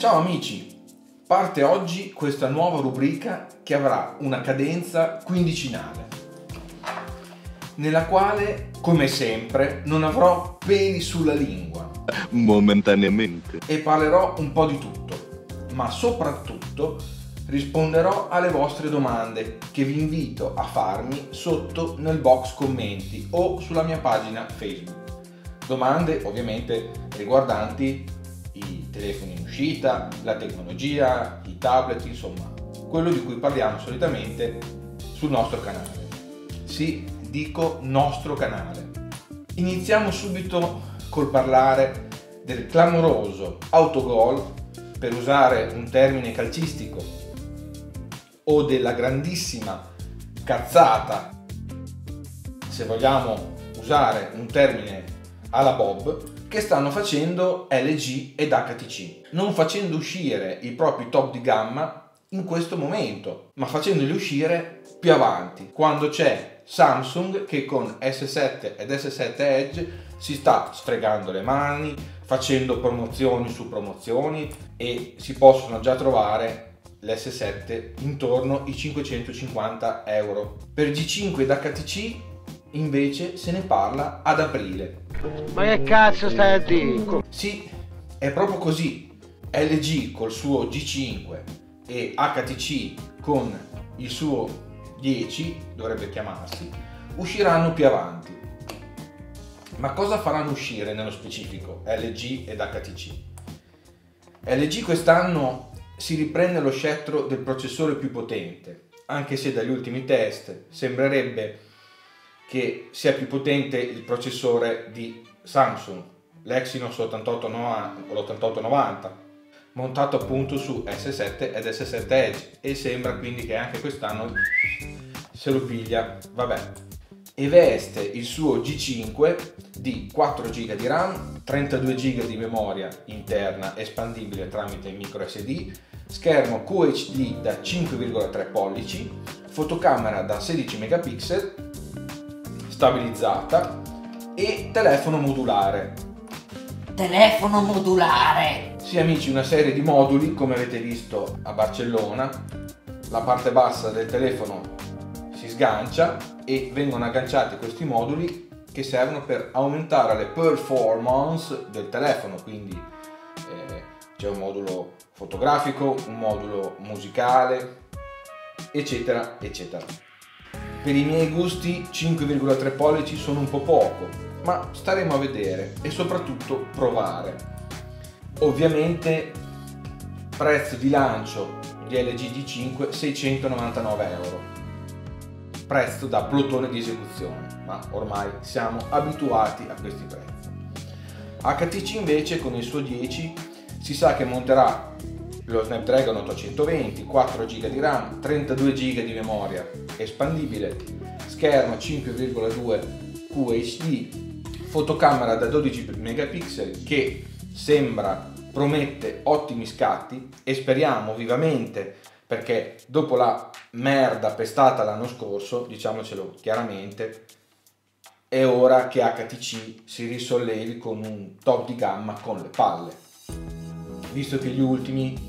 Ciao amici, parte oggi questa nuova rubrica che avrà una cadenza quindicinale, nella quale, come sempre, non avrò peli sulla lingua. Momentaneamente. E parlerò un po' di tutto, ma soprattutto risponderò alle vostre domande che vi invito a farmi sotto nel box commenti o sulla mia pagina Facebook. Domande ovviamente riguardanti i telefoni in uscita, la tecnologia, i tablet, insomma, quello di cui parliamo solitamente sul nostro canale. Sì, dico nostro canale. Iniziamo subito col parlare del clamoroso autogol, per usare un termine calcistico, o della grandissima cazzata, se vogliamo usare un termine alla Bob, che stanno facendo LG ed HTC, non facendo uscire i propri top di gamma in questo momento, ma facendoli uscire più avanti, quando c'è Samsung che con S7 ed S7 Edge si sta sfregando le mani, facendo promozioni su promozioni, e si possono già trovare l'S7 intorno ai 550 euro. Per G5 ed HTC invece se ne parla ad aprile. Ma che cazzo stai a dire? Sì, è proprio così. LG col suo G5 e HTC con il suo 10, dovrebbe chiamarsi, usciranno più avanti. Ma cosa faranno uscire nello specifico LG ed HTC? LG quest'anno si riprende lo scettro del processore più potente, anche se dagli ultimi test sembrerebbe che sia più potente il processore di Samsung, l'Exynos 8890, montato appunto su S7 ed S7 Edge, e sembra quindi che anche quest'anno se lo piglia, vabbè. E veste il suo G5 di 4 GB di RAM, 32 GB di memoria interna espandibile tramite micro SD, schermo QHD da 5,3 pollici, fotocamera da 16 megapixel, stabilizzata, e telefono modulare. Telefono modulare! Sì amici, una serie di moduli come avete visto a Barcellona. La parte bassa del telefono si sgancia e vengono agganciati questi moduli che servono per aumentare le performance del telefono, quindi c'è un modulo fotografico, un modulo musicale, eccetera eccetera. Per i miei gusti 5,3 pollici sono un po' poco, ma staremo a vedere e soprattutto provare. Ovviamente prezzo di lancio di LG G5 699 euro, prezzo da plotone di esecuzione, ma ormai siamo abituati a questi prezzi. HTC invece con il suo 10 si sa che monterà lo Snapdragon 820, 4 GB di RAM, 32 GB di memoria espandibile, schermo 5,2 QHD, fotocamera da 12 megapixel che promette ottimi scatti, e speriamo vivamente, perché dopo la merda pestata l'anno scorso, diciamocelo chiaramente, è ora che HTC si risollevi con un top di gamma con le palle, visto che gli ultimi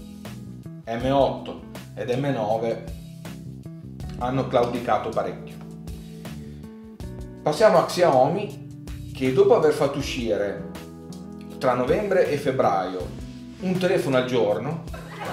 M8 ed M9 hanno claudicato parecchio. Passiamo a Xiaomi, che dopo aver fatto uscire tra novembre e febbraio un telefono al giorno,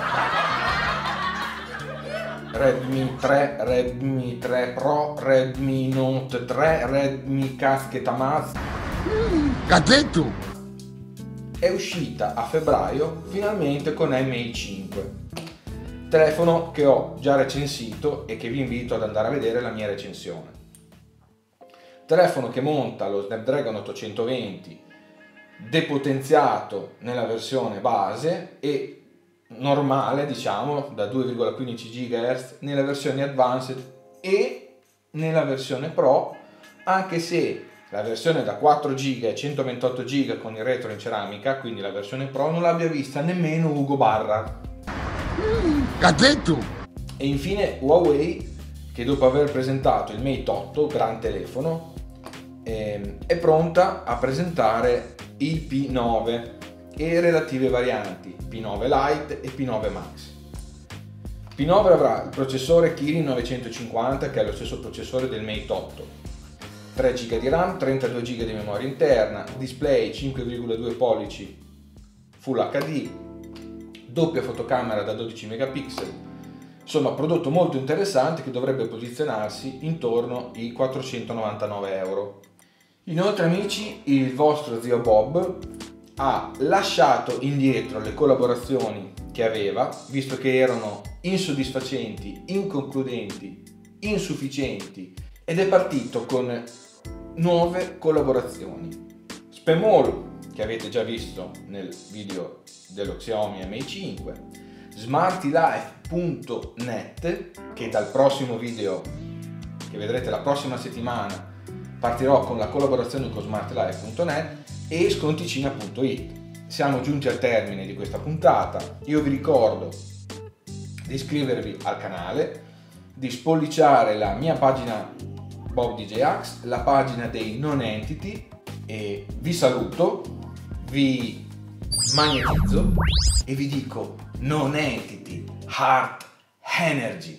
Redmi 3, Redmi 3 Pro, Redmi Note 3, Redmi caschetta mazza, Cazzetto! è uscita a febbraio finalmente con Mi 5, telefono che ho già recensito e che vi invito ad andare a vedere la mia recensione. Telefono che monta lo Snapdragon 820 depotenziato nella versione base e normale, diciamo, da 2,15 GHz nella versione Advanced e nella versione Pro, anche se la versione da 4 GB e 128 GB con il retro in ceramica, quindi la versione Pro, non l'abbia vista nemmeno Ugo Barra. Cazzetto! E infine Huawei, che dopo aver presentato il Mate 8, gran telefono, è pronta a presentare il P9, e relative varianti P9 Lite e P9 Max. P9 avrà il processore Kirin 950, che è lo stesso processore del Mate 8, 3 GB di RAM, 32 GB di memoria interna, display 5,2 pollici Full HD, doppia fotocamera da 12 megapixel, insomma prodotto molto interessante che dovrebbe posizionarsi intorno ai 499 euro. Inoltre amici, il vostro zio Bob ha lasciato indietro le collaborazioni che aveva, visto che erano insoddisfacenti, inconcludenti, insufficienti, ed è partito con nuove collaborazioni. Spemall, che avete già visto nel video dello Xiaomi Mi 5, smartylife.net, che dal prossimo video che vedrete la prossima settimana partirò con la collaborazione con smartylife.net, e sconticina.it. Siamo giunti al termine di questa puntata. Io vi ricordo di iscrivervi al canale, di spolliciare la mia pagina Bob DJ Axe, la pagina dei non entity, e vi saluto, vi magnetizzo e vi dico non entity, heart energy.